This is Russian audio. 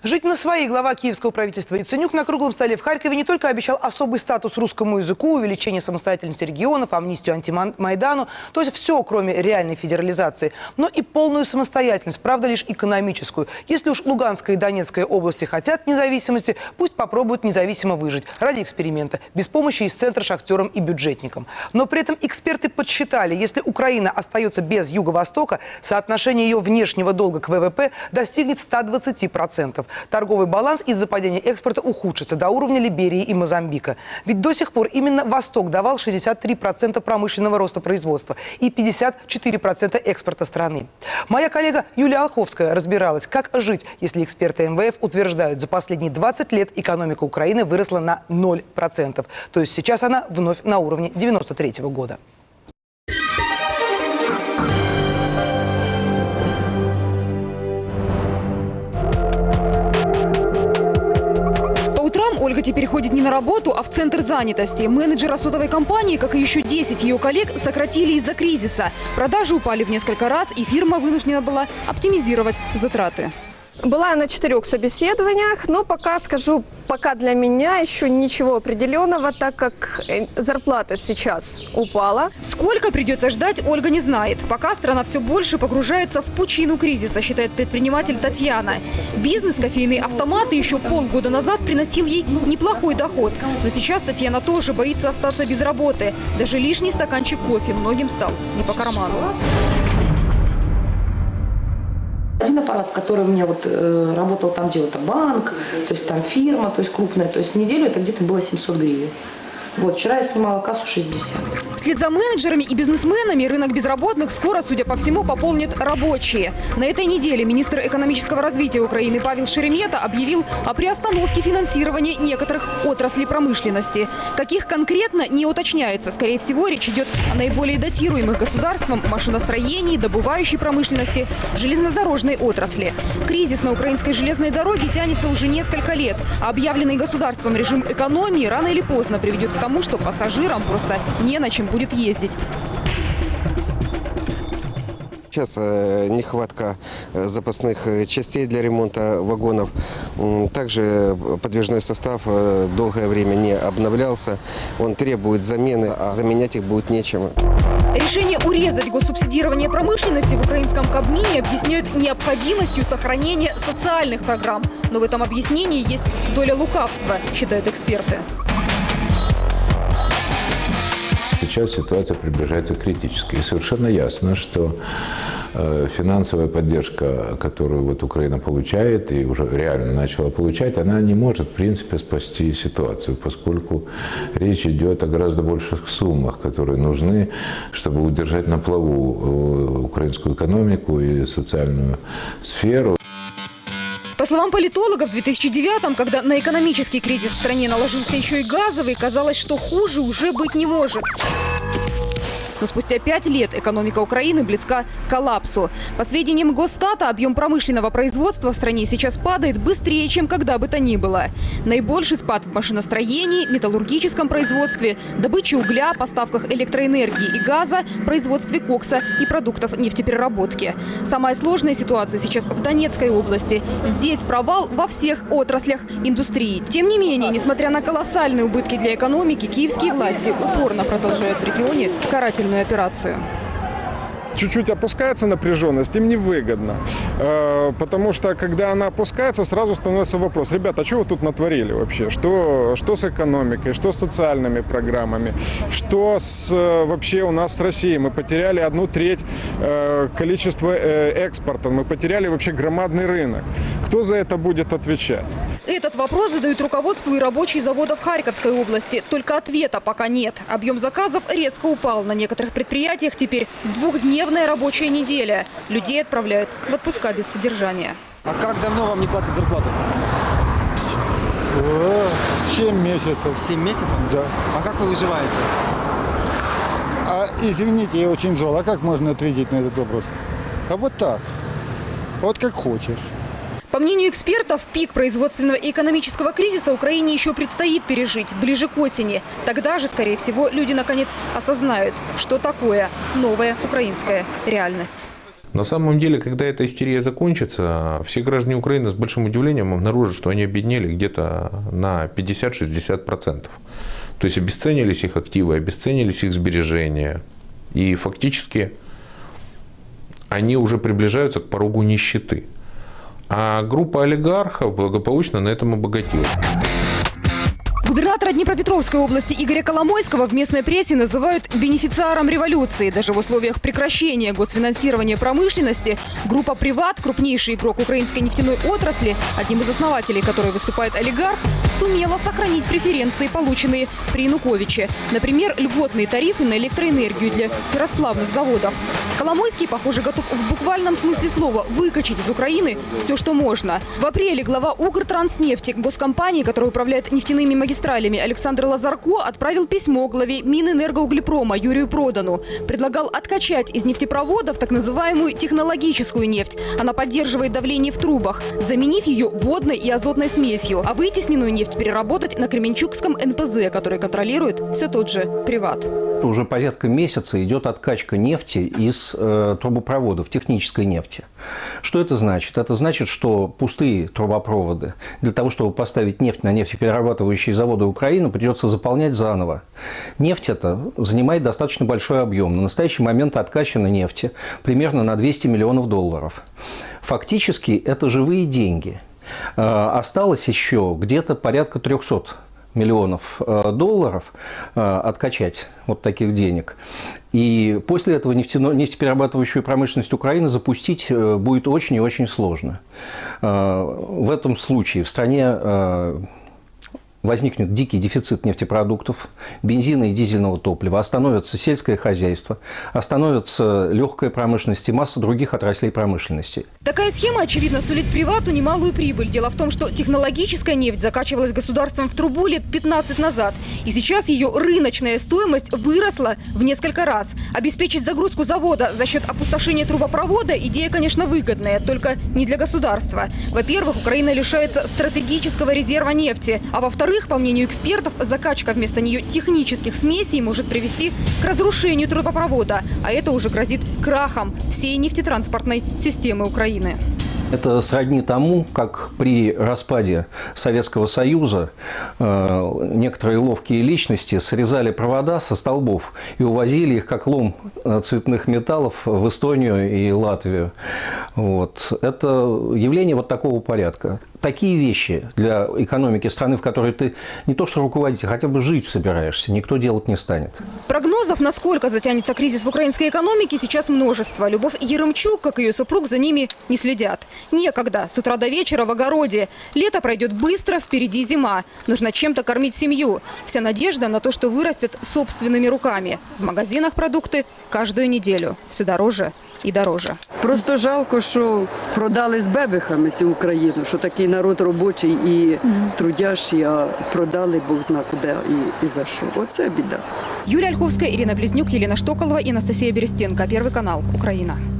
Жить на свои глава киевского правительства Яценюк на круглом столе в Харькове не только обещал особый статус русскому языку, увеличение самостоятельности регионов, амнистию антимайдану, то есть все, кроме реальной федерализации, но и полную самостоятельность, правда, лишь экономическую. Если уж Луганская и Донецкая области хотят независимости, пусть попробуют независимо выжить ради эксперимента, без помощи из центра шахтерам и бюджетникам. Но при этом эксперты подсчитали, если Украина остается без Юго-Востока, соотношение ее внешнего долга к ВВП достигнет 120%. Торговый баланс из-за падения экспорта ухудшится до уровня Либерии и Мозамбика. Ведь до сих пор именно Восток давал 63% промышленного роста производства и 54% экспорта страны. Моя коллега Юлия Олховская разбиралась, как жить, если эксперты МВФ утверждают, за последние 20 лет экономика Украины выросла на 0%. То есть сейчас она вновь на уровне 1993 года. Ольга теперь ходит не на работу, а в центр занятости. Менеджера сотовой компании, как и еще 10 ее коллег, сократили из-за кризиса. Продажи упали в несколько раз, и фирма вынуждена была оптимизировать затраты. Была я на 4 собеседованиях, но пока скажу, пока для меня еще ничего определенного, так как зарплата сейчас упала. Сколько придется ждать, Ольга не знает. Пока страна все больше погружается в пучину кризиса, считает предприниматель Татьяна. Бизнес кофейные автоматы еще полгода назад приносил ей неплохой доход. Но сейчас Татьяна тоже боится остаться без работы. Даже лишний стаканчик кофе многим стал не по карману. Один аппарат, который у меня работал там, где банк, то есть там фирма, то есть крупная, то есть в неделю это где-то было 700 гривен. Вчера я снимала кассу 60. Вслед за менеджерами и бизнесменами рынок безработных скоро, судя по всему, пополнят рабочие. На этой неделе министр экономического развития Украины Павел Шеремета объявил о приостановке финансирования некоторых отраслей промышленности. Каких конкретно, не уточняется. Скорее всего, речь идет о наиболее датируемых государством машиностроении, добывающей промышленности, железнодорожной отрасли. Кризис на украинской железной дороге тянется уже несколько лет. А объявленный государством режим экономии рано или поздно приведет к тому, что пассажирам просто не на чем будет ездить. Сейчас нехватка запасных частей для ремонта вагонов. Также подвижной состав долгое время не обновлялся. Он требует замены, а заменять их будет нечем. Решение урезать госсубсидирование промышленности в украинском Кабмине объясняют необходимостью сохранения социальных программ. Но в этом объяснении есть доля лукавства, считают эксперты. Сейчас ситуация приближается к критической. И совершенно ясно, что финансовая поддержка, которую Украина получает и уже реально начала получать, она не может, в принципе, спасти ситуацию, поскольку речь идет о гораздо больших суммах, которые нужны, чтобы удержать на плаву украинскую экономику и социальную сферу. По словам политологов, в 2009-м, когда на экономический кризис в стране наложился еще и газовый, казалось, что хуже уже быть не может. Но спустя 5 лет экономика Украины близка к коллапсу. По сведениям Госстата, объем промышленного производства в стране сейчас падает быстрее, чем когда бы то ни было. Наибольший спад в машиностроении, металлургическом производстве, добыче угля, поставках электроэнергии и газа, производстве кокса и продуктов нефтепереработки. Самая сложная ситуация сейчас в Донецкой области. Здесь провал во всех отраслях индустрии. Тем не менее, несмотря на колоссальные убытки для экономики, киевские власти упорно продолжают в регионе карательную операцию. Чуть-чуть опускается напряженность, им невыгодно. Потому что, когда она опускается, сразу становится вопрос: ребята, а что вы тут натворили вообще? Что с экономикой, что с социальными программами, что вообще у нас с Россией? Мы потеряли 1/3 количества экспорта, мы потеряли вообще громадный рынок. Кто за это будет отвечать? Этот вопрос задают руководству и рабочие заводов Харьковской области. Только ответа пока нет. Объем заказов резко упал. На некоторых предприятиях теперь двухдневная рабочая неделя. Людей отправляют в отпуска без содержания. А как давно вам не платят зарплату? 7 месяцев. 7 месяцев? Да. А как вы выживаете? Извините, я очень зол. А как можно ответить на этот вопрос? А вот так. Вот как хочешь. По мнению экспертов, пик производственного и экономического кризиса Украине еще предстоит пережить ближе к осени. Тогда же, скорее всего, люди наконец осознают, что такое новая украинская реальность. На самом деле, когда эта истерия закончится, все граждане Украины с большим удивлением обнаружат, что они обеднели где-то на 50-60%. То есть обесценились их активы, обесценились их сбережения. И фактически они уже приближаются к порогу нищеты. А группа олигархов благополучно на этом обогатилась. Губернатора Днепропетровской области Игоря Коломойского в местной прессе называют бенефициаром революции. Даже в условиях прекращения госфинансирования промышленности группа «Приват», крупнейший игрок украинской нефтяной отрасли, одним из основателей которой выступает олигарх, сумела сохранить преференции, полученные при Януковиче. Например, льготные тарифы на электроэнергию для ферросплавных заводов. Коломойский, похоже, готов в буквальном смысле слова выкачать из Украины все, что можно. В апреле глава Укртранснефти, госкомпании, которая управляет нефтяными магистралями, Александр Лазарко отправил письмо главе Минэнергоуглепрома Юрию Продану. Предлагал откачать из нефтепроводов так называемую технологическую нефть. Она поддерживает давление в трубах, заменив ее водной и азотной смесью. А вытесненную нефть переработать на Кременчугском НПЗ, который контролирует все тот же «Приват». Уже порядка месяца идет откачка нефти из трубопроводов, технической нефти. Что это значит? Это значит, что пустые трубопроводы для того, чтобы поставить нефть на нефтеперерабатывающие заводы Украины, придется заполнять заново. Нефть эта занимает достаточно большой объем. На настоящий момент откачано нефти примерно на 200 миллионов долларов. Фактически это живые деньги. Осталось еще где-то порядка 300 миллионов долларов откачать вот таких денег. И после этого нефтеперерабатывающую промышленность Украины запустить будет очень и очень сложно. В этом случае в стране возникнет дикий дефицит нефтепродуктов, бензина и дизельного топлива, остановится сельское хозяйство, остановится легкая промышленность и масса других отраслей промышленности. Такая схема, очевидно, сулит «Привату» немалую прибыль. Дело в том, что технологическая нефть закачивалась государством в трубу лет 15 назад. И сейчас ее рыночная стоимость выросла в несколько раз. Обеспечить загрузку завода за счет опустошения трубопровода – идея, конечно, выгодная, только не для государства. Во-первых, Украина лишается стратегического резерва нефти, а во-вторых, по мнению экспертов, закачка вместо нее технических смесей может привести к разрушению трубопровода, а это уже грозит крахом всей нефтетранспортной системы Украины. Это сродни тому, как при распаде Советского Союза некоторые ловкие личности срезали провода со столбов и увозили их как лом цветных металлов в Эстонию и Латвию. Вот. Это явление вот такого порядка. Такие вещи для экономики страны, в которой ты не то что руководитель, хотя бы жить собираешься, никто делать не станет. Прогнозов, насколько затянется кризис в украинской экономике, сейчас множество. Любовь Еремчук, как и ее супруг, за ними не следят. Некогда, с утра до вечера в огороде. Лето пройдет быстро, впереди зима. Нужно чем-то кормить семью. Вся надежда на то, что вырастет собственными руками. В магазинах продукты каждую неделю. Все дороже і дороже. Просто жалко, що продали з бебехами цю Україну, що такий народ робочий і трудящий, а продали Бог зна куди і за що. Оце біда. Юлия Ольховская, Ирина Близнюк, Елена Штоколова и Анастасия Берестенко. Первый канал. Украина.